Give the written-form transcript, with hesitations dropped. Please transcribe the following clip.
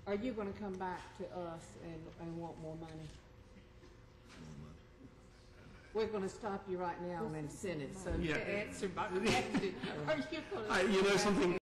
Are you going to come back to us and want more money? We're going to stop you right now in a sentence, so to answer my question, are you going to... You know something?